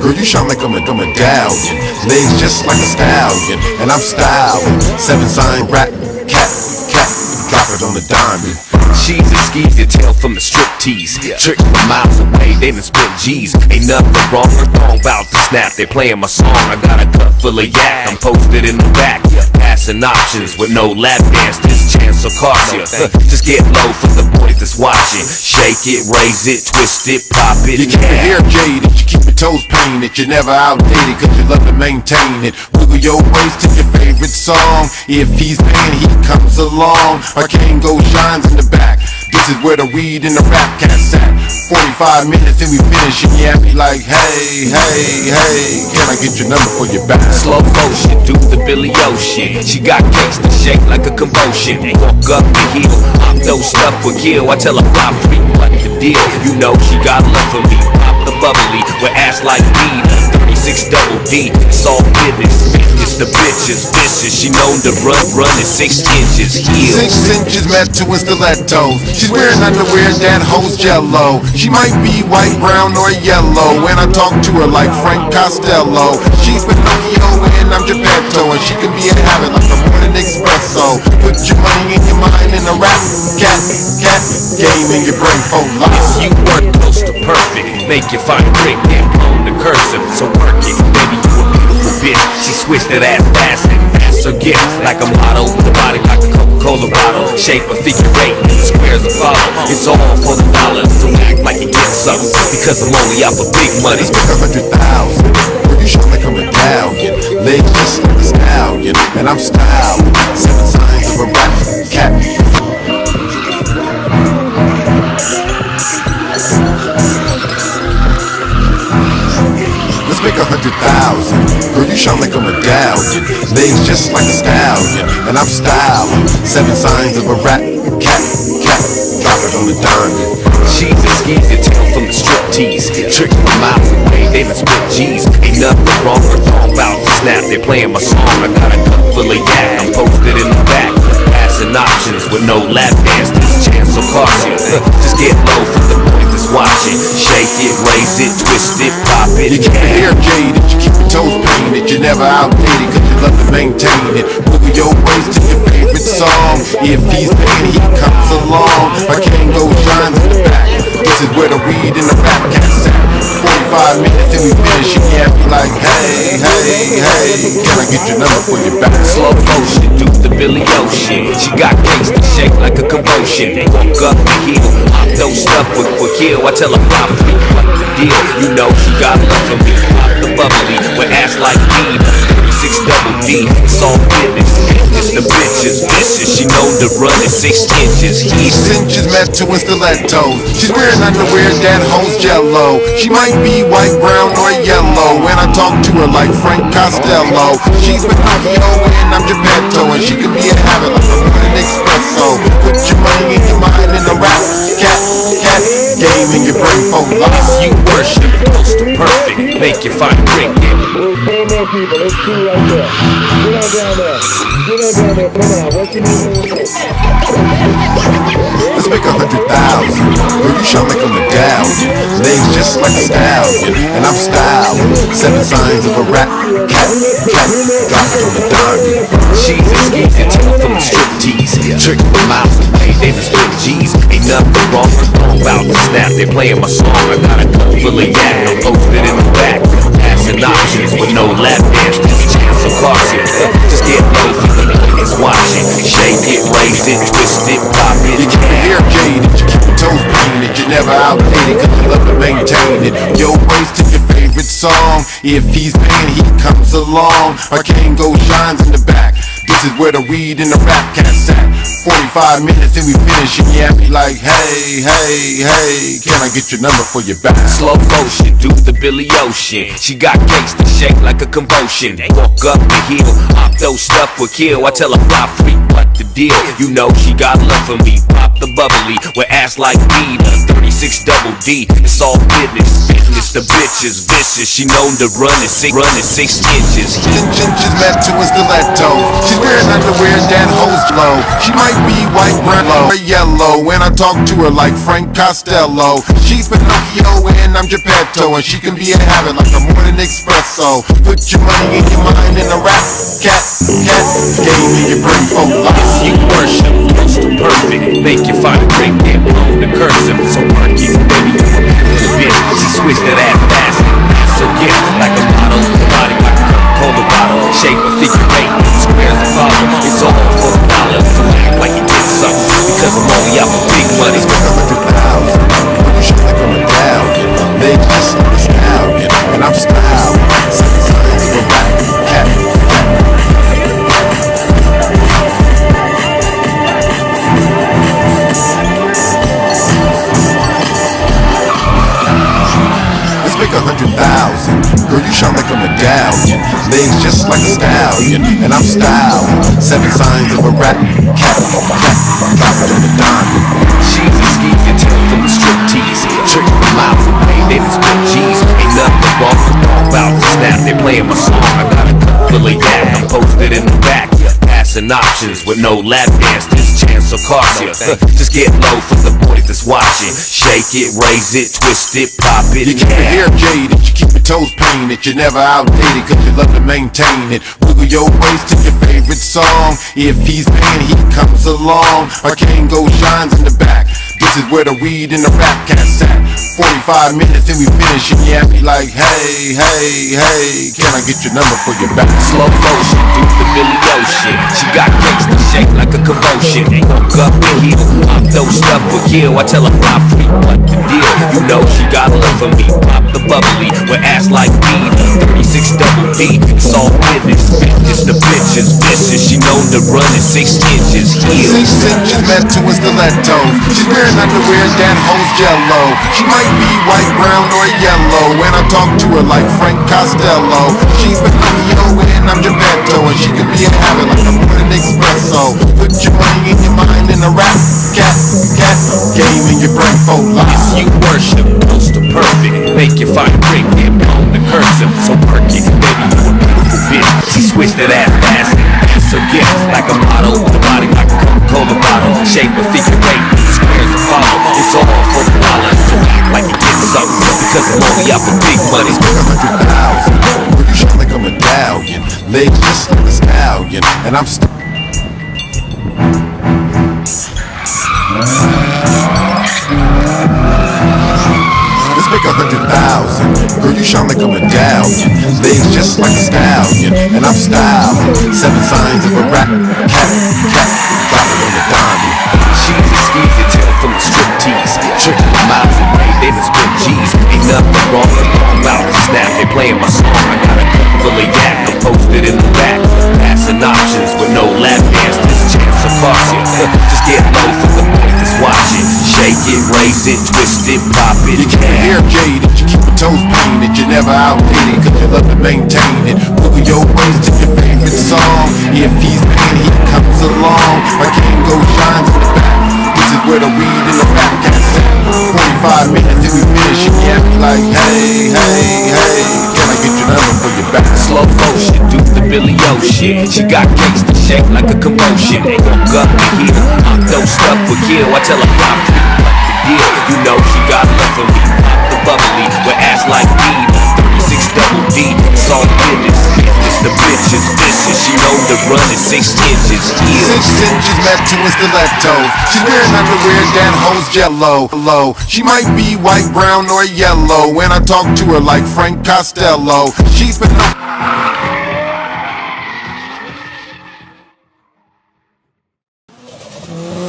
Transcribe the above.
Girl, you shine like I'm a medallion. Legs just like a stallion, and I'm styling. 7 sign rap, cat, drop it on the dime. She's a skeezy tail from the striptease. Trick from miles away, they done spent G's. Ain't nothing wrong, her thong bout to snap. They playing my song, I got a cup full of yak. I'm posted in the back, passing options with no lap dance. This chance will cost you. Just get low for the boys that's watching. Shake it, raise it, twist it, pop it. You keep your hair jaded, you keep your toes painted. You're never outdated, cause you love to maintain it. Wiggle your waist to your favorite song. If he's paying, he comes along. Our Kango shines in the back. This is where the weed and the rap cats at. 45 minutes and we finish, and yeah, be like, hey, can I get your number for your back? Slow motion, do the Billy Ocean. She got cakes to shake like a commotion. Walk up the hill, I'm no stuff for kill. I tell her fly free, what the deal? You know she got love for me. Pop the bubbly with ass like weed. 36 double D, it's all business. It's the bitches vicious. She known to run at 6 inches. Heels 6 inches met to a stiletto. She's wearing underwear that holds jello. She might be white, brown, or yellow. When I talk to her like Frank Costello, she's Pinocchio and I'm Geppetto, and she can be a habit like a morning espresso. Put your money in your mind in a rap cat game in your brain for life. If you work close to perfect, make your fine drink and blown the cursive. So work it, baby, you a beautiful bitch. She switched that ass fast and passed her gift like a model with a body like a Coca-Cola bottle. Shape a figure 8, squares a follow. It's all for the dollar, so act like you get something, because I'm only out for big money. Let's make 100,000. Girl, you shine like a medallion. Legs just like a stallion, and I'm styling. 7 signs of a rap cat. Let's make 100,000. Girl, you shine like a medallion. Legs just like a stallion, and I'm styling. 7 signs of a rap cat. Drop it on the dime. She's a skeezy tail from the striptease. Trick from miles away, they done spent G's. Ain't nothing wrong, her thong bout to snap. They playing my song, I got a cup full of yak. I'm posted in the back, passing options with no lap dance. This chance will cost you. Just get low for the boys that's watching. Shake it, raise it, twist it, pop it. You keep your hair jaded, you keep your toes painted. You're never outdated, cause you love to maintain it. Wiggle your waist to your favorite song. If he's paying, he comes along. Our Kango shines in the back. This is where the weed and the rap cats at. 45 minutes and we finish, and yeah, be like, hey, can I get your number for your back? Slow motion, do the Billy Ocean. She got cakes to shake like a commotion. Walk up the hill, I'm no stuff for kill. I tell her fly free, what the deal? You know she got love for me. Pop the bubbly with ass like weed. 36 double D, it's all business. It's the bitches vicious. She known to run at 6 inches. 6 inches met to a stiletto. She's wearing underwear that holds jello. She might be white, brown, or yellow. When I talk to her like Frank Costello, she's Pinocchio and I'm Geppetto, and she can be a habit like a morning espresso. Put your money in your mind in a rap cat game in your brain for life. If you worship close to perfect, make your fine drink it. More people, let's see right there. Get on down there. Come on, what you need? Let's make 100,000. Girl, you shine like a medallion. Legs just like a stallion, and I'm styling. 7 signs of a rap cat. Drop it on the dime. She's a skeezy tail from the striptease. Trick from miles away, they done spent G's. Ain't nothing wrong, her thong bout to snap. They playing my song, I got a cup full of yak. I'm posted in the back, passing options with no lap dance. This chance will cost you. Just get low for the boys watching. Shake it, raise it, twist it, pop it. You keep your hair jaded, you keep your toes painted. You're never outdated, cause you love to maintain it. Your waist to your favorite song. If he's paying, he comes along. Our Kango shines in the back. This is where the weed and the rap cats at. 45 minutes and we finish, and yeah, be like, hey, can I get your number for your back? Slow motion, do the Billy Ocean. She got cakes to shake like a commotion. Walk up the hill, I'm no stuff for kill. I tell her fly free. what the deal? You know she got love for me. Pop the bubbly with ass like me. The 36 double D. It's all business. Fitness, the bitch is vicious. She known to run it 6 inches. 6 inches met to a stiletto. She's wearing underwear that holds low. She might be white, brown, or yellow. When I talk to her like Frank Costello, she's Pinocchio and I'm Geppetto, and she can be a habit like a morning espresso. Put your money in your mind in a rap. Cat, game in your brain for life. If you worship, close to perfect, make you find a great game on the cursive. So murky, baby, you a beautiful bitch. She switched to that fast, so get like a model, body like a Coca-Cola bottle, shape a figure eight, squares the problem. It's all for the dollar, so act like you did something, because I'm only out for big money. $100,000, when you should like a medallion. They just like a stallion, and I'm styled. Signs of a rap cat. Make 100,000. Girl, you shine like a medallion. Legs just like a stallion, and I'm styled. 7 signs of a rap cat. Drop it in the diamond. She's a ski guitar from the striptease. Trick from miles away, they just spit G's. Ain't nothing wrong about the snap. They playing my song, I got a cup full of yak. I'm posted in the back, passing options with no lap dance. This chance will cost you. Just get low for the boys that's watching. Shake it, raise it, twist it, pop it. You keep your hair jaded, you keep your toes painted. You're never outdated, cause you love to maintain it. Wiggle your waist to your favorite song. If he's paying, he comes along. My Kango shines in the back. This is where the weed and the rap cats at. 45 minutes and we finish, and yeah, be like, hey, can I get your number for your back? Slow motion, do the Billy Ocean. She got cakes to shake like a commotion. Ain't woke up and heel, I'm dosed up with kill. I tell her 5 feet, what the deal? You know she got love for me. Pop the bubbly with ass like me. 36 double D. It's all business. Fitness, the bitch is vicious. She known to run it 6 inches. 6 inches met to a stiletto. She's wearing underwear that holds jello. She might be white, brown, or yellow. When I talk to her like Frank Costello, she's Pinocchio and I'm Geppetto, and she can be a habit like a morning espresso. Put your money in your mind in a rap cat game in your brain for life. If you worship, close to perfect, make you find a great game on the cursive. So perky, baby, you a beautiful bitch. She switched to that fast, so get like a model, with a body like a Coca-Cola bottle, shape a figure eight, squares the follow. It's all for the dollar, so act like you did something, because I'm only out for big money. Make 100,000. Girl, you shine like a medallion. Legs just like a stallion, and I'm Let's make 100,000. Girl, you shine like a medallion. Legs just like a stallion, and I'm styled. 7 signs of a rap cat. Drop it on the diamond. She's a ski guitar from the striptease. Trick from miles away, they just spit G's. Ain't nothing wrong about the snap. They playing my song, I got a cup full of yak. I'm posted in the back, passing options with no lap dance. This chance will cost you. Just get low for the boys that's watching. Shake it, raise it, twist it, pop it. You keep your hair jaded, you keep your toes painted. You're never outdated, cause you love to maintain it. Wiggle your waist to your favorite song. If he's paying, he comes along. My Kango shines in the back. This is where the weed and the rap cats at. 45 minutes and we finish, and yeah, be like, hey, can I get your number for your back? Slow motion, do the Billy Ocean. She got cakes to shake like a commotion. Ain't woke up and here, I'm dosed up with kill. I tell her 5 feet, what the deal? You know she got love for me. Pop the bubbly with ass like me. 36 double D. It's all business. Fitness, the bitch is vicious. She known to run it 6 inches. 6 inches met to a stiletto. She's wearing underwear that holds jello. She might be white, brown, or yellow. When I talk to her like Frank Costello, she's Pinocchio.